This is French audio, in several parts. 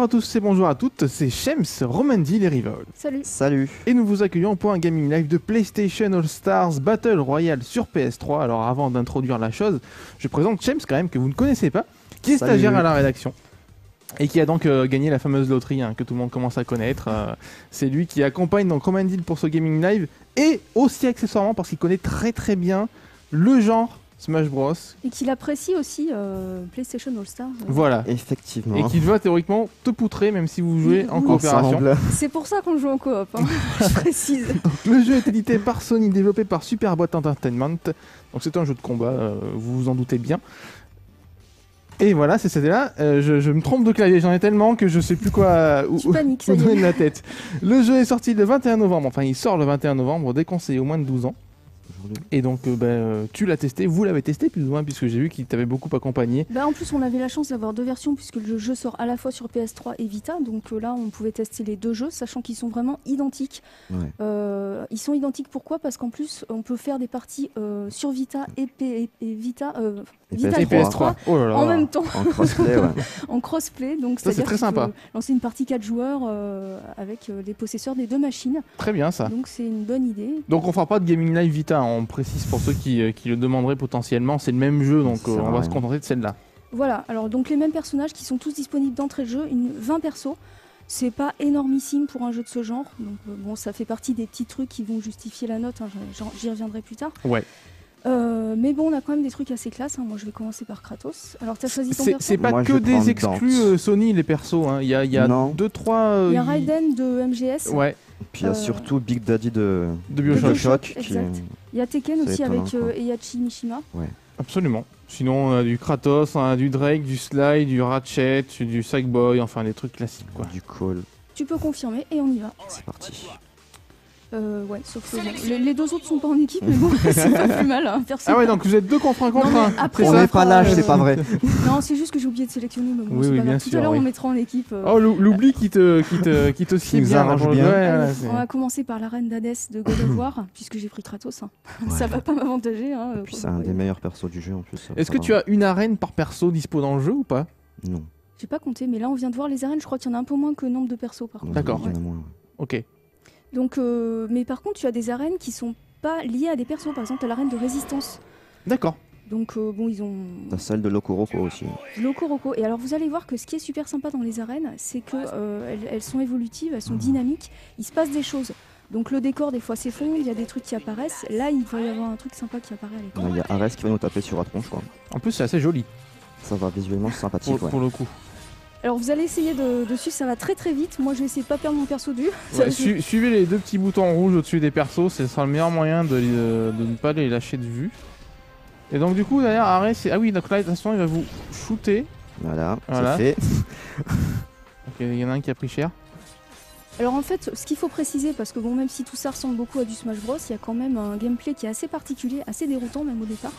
à tous et bonjour à toutes, c'est Shems, Romandi les Rivals. Salut. Salut. Et nous vous accueillons pour un gaming live de PlayStation All Stars Battle Royale sur PS3. Alors avant d'introduire la chose, je présente Shems quand même que vous ne connaissez pas, qui est stagiaire à la rédaction. Et qui a donc gagné la fameuse loterie que tout le monde commence à connaître. C'est lui qui accompagne donc Romandi pour ce gaming live et aussi accessoirement parce qu'il connaît très très bien le genre Smash Bros. Et qu'il apprécie aussi PlayStation All Stars. Voilà. Effectivement. Et qu'il va théoriquement te poutrer même si vous jouez en coopération. C'est pour ça qu'on joue en coop, hein. Je précise. Donc, le jeu est édité par Sony, développé par Superbot Entertainment. Donc c'est un jeu de combat, vous vous en doutez bien. Et voilà, c'est celle-là. Je me trompe de clavier, j'en ai tellement que je sais plus quoi Tu paniques, ça y donner est. de la tête. Le jeu est sorti le 21 novembre, enfin il sort le 21 novembre, déconseillé aux moins de 12 ans. Et donc tu l'as testé, vous l'avez testé plus ou moins, puisque j'ai vu qu'il t'avait beaucoup accompagné. Bah, en plus, on avait la chance d'avoir deux versions, puisque le jeu sort à la fois sur PS3 et Vita. Donc là, on pouvait tester les deux jeux, sachant qu'ils sont vraiment identiques. Ouais. Ils sont identiques pourquoi? Parce qu'en plus, on peut faire des parties sur Vita et Vita, Vita Et PS3. Oh là là. en même temps, En crossplay, ouais. en crossplay. Donc Ça, c'est c'est-à-dire très qu'il faut sympa. lancer une partie 4 joueurs avec les possesseurs des deux machines. Très bien ça. Donc c'est une bonne idée. Donc on fera pas de Gaming Live Vita, on précise pour ceux qui le demanderaient potentiellement, c'est le même jeu, donc Ça sert à on va rien. se contenter de celle-là. Voilà, alors donc les mêmes personnages qui sont tous disponibles d'entrée de jeu, 20 persos. C'est pas énormissime pour un jeu de ce genre, donc bon, ça fait partie des petits trucs qui vont justifier la note, hein, j'y reviendrai plus tard. Ouais. Mais bon, on a quand même des trucs assez classe, hein. Moi je vais commencer par Kratos. Alors t'as choisi ton perso? C'est pas Moi, que je vais prendre des exclus Dante. Sony les persos, hein. Il y a Non. 2-3... Il y a Raiden de MGS, Ouais, Puis il y a surtout Big Daddy de de Bioshock. Bioshock, qui exact. Il y a Tekken C'est aussi étonnant, avec quoi. Heihachi Mishima. Absolument. Sinon on a du Kratos, on a du Drake, du Sly, du Ratchet, du Sackboy, enfin des trucs classiques quoi. du call. Tu peux confirmer et on y va. C'est parti. Ouais, sauf que bon, les deux autres sont pas en équipe, mais bon, c'est pas plus mal, hein. Personne. Ah ouais, donc vous êtes deux contre un contre Non, un. mais après, C'est On ça n'est pas lâche, c'est pas vrai. Non, c'est juste que j'ai oublié de sélectionner, mais bon, Oui, c'est oui, pas bien grave. Tout sûr, à l'heure, oui. on mettra en équipe. Oh, l'oubli qui te sied nous bien. arrange pour le- bien. ouais, Allez, voilà, c'est- on va commencer par la reine d'Hadès de God of War, puisque j'ai pris Kratos, hein. Ça va pas m'avantager, hein. Puis c'est un des meilleurs persos du jeu en plus. Est-ce que tu as une arène par perso dispo dans le jeu ou pas? Non. J'ai pas compté, mais là, on vient de voir les arènes, je crois qu'il y en a un peu moins que le nombre de persos, par contre. D'accord. Il y en a moins, ouais. Ok. Donc, mais par contre, tu as des arènes qui sont pas liées à des persos. Par exemple, tu as l'arène de résistance. D'accord. Donc, bon, ils ont T'as celle de Lokoroko aussi. Loco Roco. Et alors, vous allez voir que ce qui est super sympa dans les arènes, c'est que elles sont évolutives, elles sont dynamiques. Il se passe des choses. Donc, le décor, des fois, s'effondre, il y a des trucs qui apparaissent. Là, il va y avoir un truc sympa qui apparaît à l'écran. Là, il y a Ares qui va nous taper sur la tronche, quoi. En plus, c'est assez joli Ça va visuellement, c'est sympathique, ouais. pour le coup. Alors, vous allez essayer de suivre, ça va très très vite. Moi, je vais essayer de pas perdre mon perso de vue. Ouais, suivez les deux petits boutons rouges au-dessus des persos, ce sera le meilleur moyen de ne pas les lâcher de vue. Et donc du coup derrière Ares, ah oui, donc là attention, il va vous shooter. Voilà, Voilà. c'est fait. Ok, il y en a un qui a pris cher. Alors en fait, ce qu'il faut préciser, parce que bon, même si tout ça ressemble beaucoup à du Smash Bros, il y a quand même un gameplay qui est assez particulier, assez déroutant même au départ,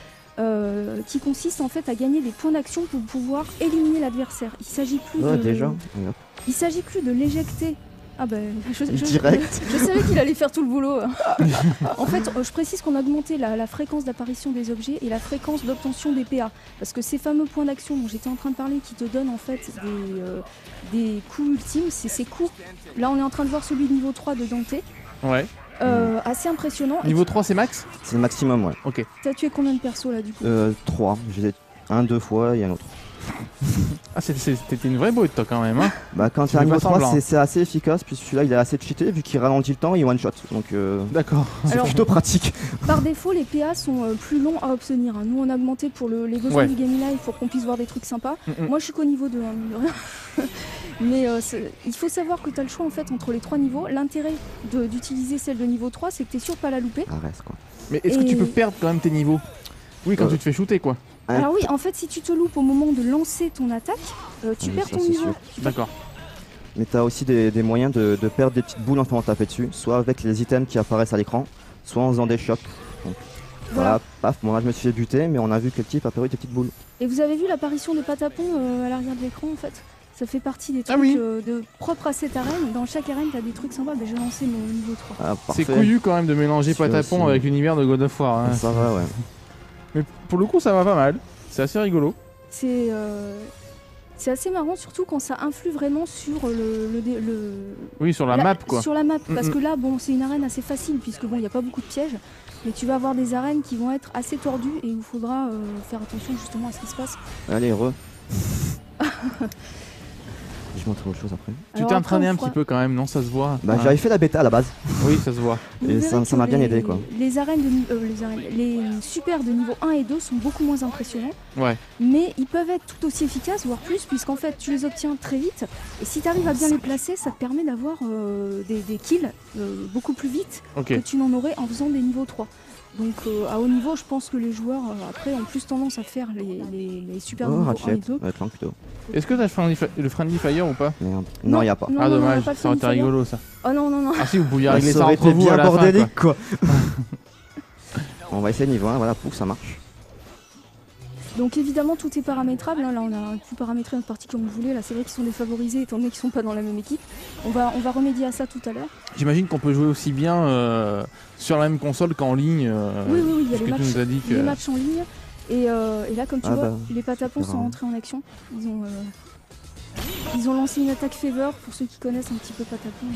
qui consiste en fait à gagner des points d'action pour pouvoir éliminer l'adversaire. Il s'agit plus Ouais, de... déjà. Il s'agit plus de l'éjecter. Ah ben, Direct. je savais qu'il allait faire tout le boulot. En fait, je précise qu'on a augmenté la fréquence d'apparition des objets et la fréquence d'obtention des PA. Parce que ces fameux points d'action dont j'étais en train de parler, qui te donnent en fait des coups ultimes, c'est ces coups. Là, on est en train de voir celui de niveau 3 de Dante. Ouais. Assez impressionnant. Et Niveau 3 c'est max. C'est le maximum, ouais. Ok. t'as tué combien de persos là du coup? 3. Je les ai un, deux fois et un autre. Ah c'était une vraie brute toi quand même hein. Bah, quand Tu tu as un fais pas niveau 3, semblant. c'est assez efficace. Puis celui-là, il est assez cheaté vu qu'il ralentit le temps et one shot. Donc, D'accord. c'est Alors- plutôt pratique. Par défaut, les PA sont plus longs à obtenir, hein. Nous, on a augmenté pour les besoins Ouais. du Game Live pour qu'on puisse voir des trucs sympas. Mm-mm. Moi, je suis qu'au niveau 2, hein, mine de rien. Mais il faut savoir que tu as le choix en fait entre les 3 niveaux. L'intérêt d'utiliser celle de niveau 3, c'est que tu es sûr de pas la louper. Ares, quoi. Mais est-ce que tu Et- peux perdre quand même tes niveaux? Oui, quand tu te fais shooter quoi. Ouais. Alors oui, en fait, si tu te loupes au moment de lancer ton attaque, tu Oui, perds ça, ton c'est niveau. sûr. D'accord. Mais t'as aussi des moyens de perdre des petites boules en faisant taper dessus, soit avec les items qui apparaissent à l'écran, soit en faisant des chocs. Donc, voilà, paf, moi je me suis fait buter, mais on a vu que le type a apparu des petites boules. Et vous avez vu l'apparition des patapons à l'arrière de l'écran en fait? Ça fait partie des Ah trucs oui. propres à cette arène. Dans chaque arène, tu as des trucs sympas. Ben, j'ai lancé mon niveau 3. Ah, C'est parfait. couillu quand même de mélanger Celui-là Patapon aussi. avec l'univers de God of War. Hein. Ça va, ouais. Mais pour le coup ça va pas mal. C'est assez rigolo. C'est C'est assez marrant, surtout quand ça influe vraiment sur Oui, sur la map quoi. Sur la map, parce que là, bon, c'est une arène assez facile, puisque bon, il n'y a pas beaucoup de pièges. Mais tu vas avoir des arènes qui vont être assez tordues et où il faudra faire attention justement à ce qui se passe. Allez, Je montre autre chose après. Tu t'es entraîné un petit peu quand même, non? Ça se voit. Bah, j'avais fait la bêta à la base. Oui, ça se voit. Et ça m'a bien aidé quoi. Les super de niveau 1 et 2 sont beaucoup moins impressionnants. Ouais. Mais ils peuvent être tout aussi efficaces, voire plus, puisqu'en fait tu les obtiens très vite. Et si tu arrives à bien les placer, ça te permet d'avoir des kills beaucoup plus vite que tu n'en aurais en faisant des niveaux 3. Donc à haut niveau, je pense que les joueurs après ont plus tendance à faire les super niveaux 1 et 2. Plutôt. Est-ce que t'as le Friendly Fire ou pas? Merde. Non, il n'y a pas. Ah dommage, ça aurait été rigolo ça. Oh non. Ah si, vous pouviez régler ça entre aurait vous été à bien la bordélique fin, quoi. On va essayer niveau 1, voilà, pour que ça marche. Donc évidemment tout est paramétrable, hein. Là on a pu paramétrer notre partie comme vous voulez, là c'est vrai qu'ils sont défavorisés étant donné qu'ils sont pas dans la même équipe. On va remédier à ça tout à l'heure. J'imagine qu'on peut jouer aussi bien sur la même console qu'en ligne. Oui, il y a les matchs en ligne. Et là comme tu vois, les patapons sont rentrés en action. Ils ont lancé une attaque favor pour ceux qui connaissent un petit peu patapon.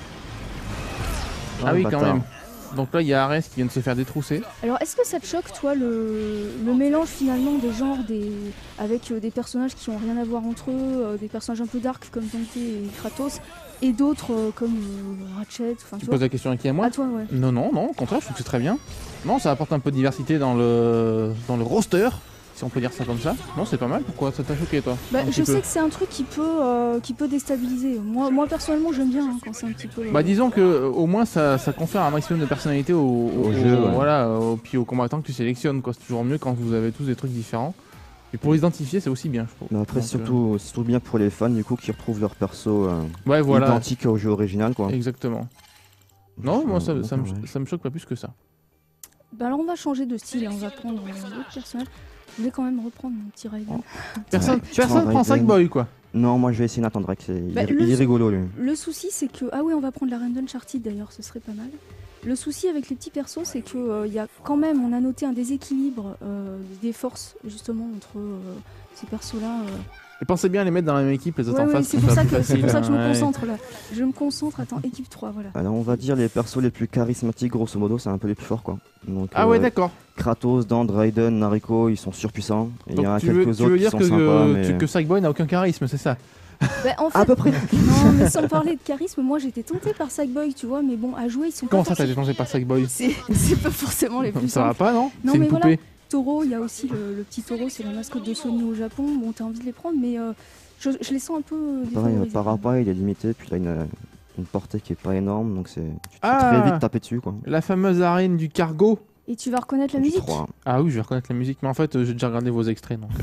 Ah oui quand même. Donc là il y a Ares qui vient de se faire détrousser. Alors est-ce que ça te choque toi le mélange finalement des genres avec des personnages qui ont rien à voir entre eux, des personnages un peu dark comme Dante et Kratos et d'autres comme Ratchet, enfin tu poses la question à qui? À moi? À toi ouais. Non, au contraire je trouve que c'est très bien. Non, ça apporte un peu de diversité dans le roster, si on peut dire ça comme ça. Non, c'est pas mal. Pourquoi ça t'a choqué toi? Je sais que c'est un truc qui peut déstabiliser. Moi personnellement j'aime bien quand c'est un petit peu. Disons que au moins ça confère un maximum de personnalité au jeu, voilà, puis aux combattants que tu sélectionnes quoi. C'est toujours mieux quand vous avez tous des trucs différents. Et pour les identifier c'est aussi bien je trouve. Mais après c'est surtout bien pour les fans du coup qui retrouvent leur perso identique au jeu original quoi. Exactement. Non, moi ça me choque pas plus que ça. Alors on va changer de style et on va prendre d'autres personnages. Je vais quand même reprendre mon petit Raiden. Personne prend Sackboy quoi. Non, moi je vais essayer Nathan Drake, il est rigolo lui. Le souci c'est que... Ah oui, on va prendre la reine d'Uncharted d'ailleurs, ce serait pas mal. Le souci avec les petits persos c'est que y a quand même, on a noté un déséquilibre des forces justement entre ces persos-là. Et pensez bien à les mettre dans la même équipe, les autres en face. C'est pour ça que je me concentre là. Je me concentre, attends, équipe 3, voilà. Alors on va dire les persos les plus charismatiques, grosso modo, c'est un peu les plus forts quoi. Donc, ouais d'accord. Kratos, Dante, Raiden, Nariko, ils sont surpuissants. Il y en a quelques autres qui sont sympas. Que Sackboy n'a aucun charisme, c'est ça? En fait, à peu près. Non, mais sans parler de charisme, moi j'étais tentée par Sackboy, tu vois, mais bon, à jouer, ils sont Comment pas... ça t'as été tentée par Sackboy? C'est pas forcément les plus Ça va pas, non? Non, c'est mais une poupée. voilà, Taureau, il y a aussi le petit Taureau, c'est la mascotte de Sony au Japon. Bon, t'as envie de les prendre, mais je les sens un peu défavorisés. Par rapport, il est limité, puis il a une portée qui est pas énorme, donc tu te fais très vite taper dessus quoi. La fameuse arène du cargo. Et tu vas reconnaître la musique? Ah oui, je vais reconnaître la musique, mais en fait, j'ai déjà regardé vos extraits, donc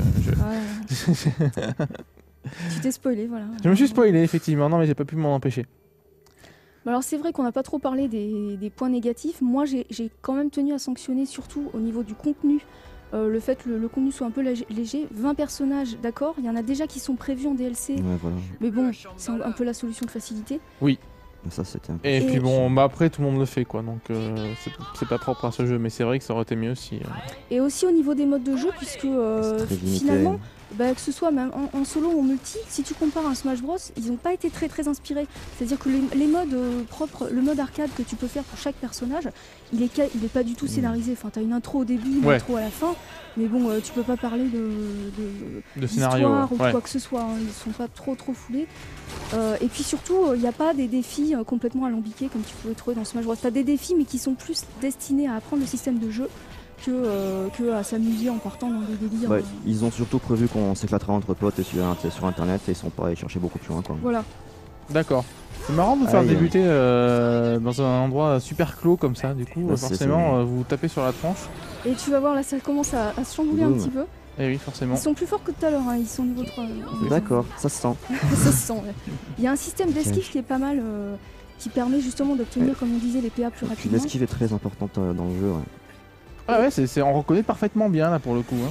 Tu t'es spoilé, voilà. Je me suis spoilé, effectivement, non mais j'ai pas pu m'en empêcher. Alors c'est vrai qu'on n'a pas trop parlé des points négatifs. Moi, j'ai quand même tenu à sanctionner, surtout au niveau du contenu, le fait que le contenu soit un peu léger. 20 personnages, d'accord, il y en a déjà qui sont prévus en DLC, voilà. Mais bon, c'est un peu la solution de facilité. Oui. Ça, c'était un peu... Et puis bon, après tout le monde le fait quoi, donc c'est pas propre à ce jeu, mais c'est vrai que ça aurait été mieux si... Et aussi au niveau des modes de jeu, puisque finalement, que ce soit même en solo ou en multi, si tu compares un Smash Bros, ils n'ont pas été très inspirés. C'est-à-dire que les modes propres, le mode arcade que tu peux faire pour chaque personnage, il est pas du tout scénarisé. Enfin, t'as une intro au début, une intro à la fin, mais bon, tu peux pas parler de scénario ou quoi que ce soit. Hein. Ils sont pas trop foulés. Et puis surtout, il n'y a pas des défis complètement alambiqués comme tu pouvais trouver dans Smash Bros. T'as des défis, mais qui sont plus destinés à apprendre le système de jeu que à s'amuser en partant dans des délires. Ils ont surtout prévu qu'on s'éclatera entre potes et sur internet et ils sont pas allés chercher beaucoup plus loin quoi. Voilà. D'accord. C'est marrant de vous faire débuter dans un endroit super clos comme ça, du coup forcément vous tapez sur la tronche. Et tu vas voir là ça commence à se chambouler un petit peu. Et oui forcément. Ils sont plus forts que tout à l'heure, hein. Ils sont niveau 3. D'accord, ça se sent. Ça se sent, Il y a un système d'esquive qui est pas mal, qui permet justement d'obtenir, comme on disait, les PA plus rapidement. L'esquive est très importante dans le jeu. Ah ouais, on reconnaît parfaitement bien là pour le coup. Hein.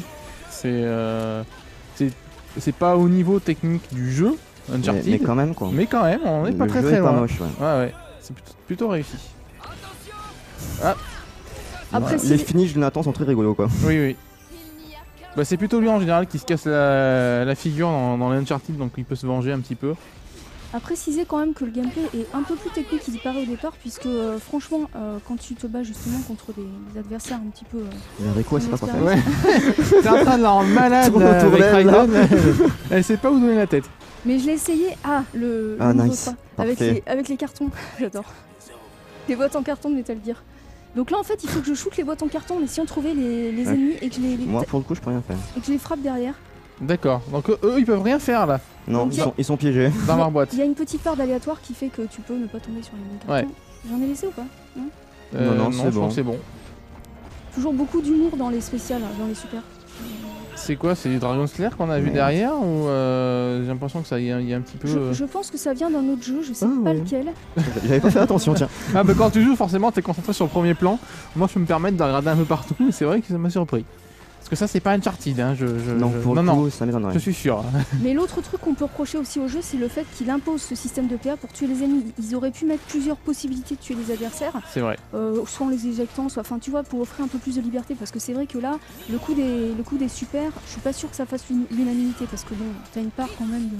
C'est pas au niveau technique du jeu, Uncharted. Mais quand même quoi. Mais quand même, on n'est pas très loin. Pas moche, ouais. C'est plutôt réussi. Ah. Après, les finishes de Nathan sont très rigolos quoi. Oui. Bah, c'est plutôt lui en général qui se casse la figure dans les Uncharted, donc il peut se venger un petit peu. À préciser quand même que le gameplay est un peu plus technique qu'il y paraît au départ, puisque franchement, quand tu te bats justement contre des adversaires un petit peu. Rico, elle sait pas quoi faire. Ouais. T'es en train de la rendre malade Tourne là, autour avec d'elle, là. Raiden. Elle sait pas où donner la tête. Mais je l'ai essayé. Le nouveau nice. pas, Parfait. avec les cartons. J'adore. Les boîtes en carton de Metal Gear. Donc là, en fait, il faut que je shoote les boîtes en carton, mais si on trouvait les ennemis et que Moi, pour le coup, je peux rien faire. je les frappe derrière. D'accord, donc eux ils peuvent rien faire là, Non, Donc, ils sont piégés. dans leur boîte. Il y a une petite part d'aléatoire qui fait que tu peux ne pas tomber sur les bons cartons. J'en ai laissé ou pas? Non, c'est je crois bon. que c'est bon. Toujours beaucoup d'humour dans les spéciales, dans les super. C'est quoi? C'est du Dragon Slayer qu'on a vu Merde. derrière ou j'ai l'impression que ça y a un petit peu. Je pense que ça vient d'un autre jeu, je sais Ah, pas ouais. lequel. J'avais pas fait attention, tiens. Ah bah quand tu joues forcément t'es concentré sur le premier plan. Moi je peux me permettre de regarder un peu partout et c'est vrai que ça m'a surpris. Parce que ça c'est pas Uncharted hein, Non, pour le coup, ça m'étonnerait. je suis sûr. Mais l'autre truc qu'on peut reprocher aussi au jeu, c'est le fait qu'il impose ce système de PA pour tuer les ennemis. Ils auraient pu mettre plusieurs possibilités de tuer les adversaires, C'est vrai. soit en les éjectant, soit, enfin tu vois, pour offrir un peu plus de liberté. Parce que c'est vrai que là, le coup des super, je suis pas sûr que ça fasse l'unanimité, parce que bon, t'as une part quand même de.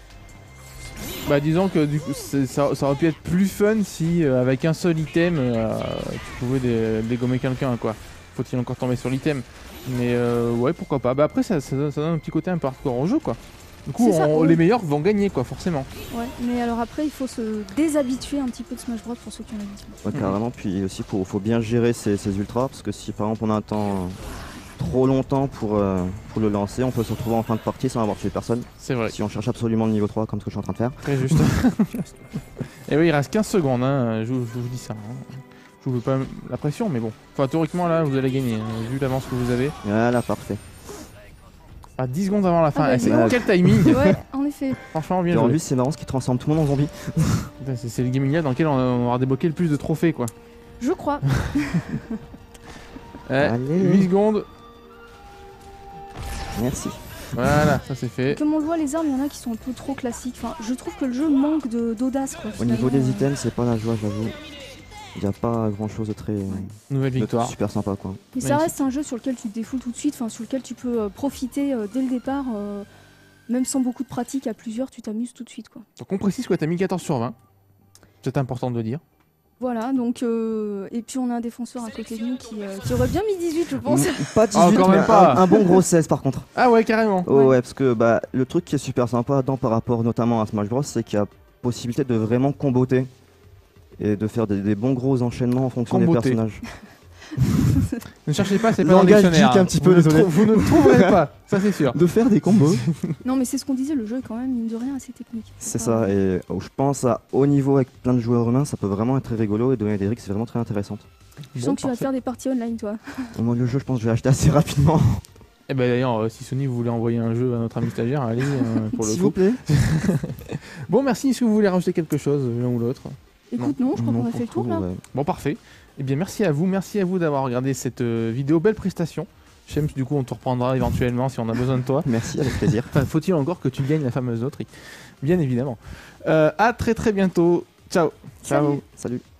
Bah disons que du coup ça aurait pu être plus fun si avec un seul item tu pouvais dégommer quelqu'un quoi. Faut-il encore tomber sur l'item. Mais ouais pourquoi pas. Bah après ça donne un petit côté un peu hardcore au jeu quoi. Du coup C'est ça, ouais. les meilleurs vont gagner quoi forcément. Ouais, mais alors après, il faut se déshabituer un petit peu de Smash Bros pour ceux qui ont l'habitude. Ouais, carrément. Puis aussi, faut bien gérer ces ultras. Parce que si par exemple on attend trop longtemps pour le lancer, on peut se retrouver en fin de partie sans avoir tué personne. C'est vrai. Si on cherche absolument le niveau 3, comme ce que je suis en train de faire. Très juste. Et oui il reste 15 secondes hein. Je vous dis ça. Hein. Je vous veux pas la pression mais bon. Enfin théoriquement là vous allez gagner hein, vu l'avance que vous avez. Voilà, parfait. À 10 secondes avant la fin. bah, Eh, c'est dis donc. quel timing. Ouais, en effet. Franchement Et bien en joué. plus, c'est marrant ce qui transforme tout le monde en zombie. Putain, c'est le gaming là dans lequel on aura débloqué le plus de trophées quoi. Je crois. Allez. 8 secondes. Merci. Voilà, ça c'est fait. Comme on le voit, les armes, il y en a qui sont un peu trop classiques. Enfin, je trouve que le jeu manque d'audace. Quoi, Au niveau finalement. des items, c'est pas la joie, j'avoue. Il n'y a pas grand chose de très Nouvelle victoire. super sympa quoi. Mais ça reste un jeu sur lequel tu te défoules tout de suite, enfin, sur lequel tu peux profiter dès le départ, même sans beaucoup de pratique, à plusieurs, tu t'amuses tout de suite. Quoi. Donc on précise que t'as mis 14 sur 20. C'est important de le dire. Voilà, donc, et puis on a un défenseur à côté de nous qui aurait bien mis 18, je pense. Pas 18, Ah, quand même mais pas. un bon gros 16 par contre. Ah ouais, carrément. Oh, Ouais. ouais, parce que bah, le truc qui est super sympa par rapport notamment à Smash Bros, c'est qu'il y a possibilité de vraiment comboter et de faire des bons gros enchaînements en fonction Comboter. des personnages. Ne cherchez pas, c'est pas dans le Langage dictionnaire. geek un petit peu, désolé. Vous ne le trouverez pas, ça c'est sûr. De faire des combos. Non, mais c'est ce qu'on disait, le jeu est quand même, mine de rien, assez technique. C'est ça, et je pense à haut niveau avec plein de joueurs humains, ça peut vraiment être très rigolo et donner des règles, c'est vraiment très intéressant. Je Bon, sens que tu vas parfait. faire des parties online, toi. Moi, le jeu, je pense que je vais acheter assez rapidement. Et ben d'ailleurs, si Sony vous voulez envoyer un jeu à notre ami stagiaire, allez pour le S'il coup. vous plaît. Bon, merci. Est-ce que vous voulez rajouter quelque chose, l'un ou l'autre? Écoute, non, je crois qu'on a fait le tour, là. Ouais. Bon, parfait. Eh bien, merci à vous d'avoir regardé cette vidéo. Belle prestation. Shems, du coup, on te reprendra éventuellement si on a besoin de toi. Merci, avec plaisir. Enfin, faut-il encore que tu gagnes la fameuse loterie? Bien évidemment. À très bientôt. Ciao. Salut. Salut.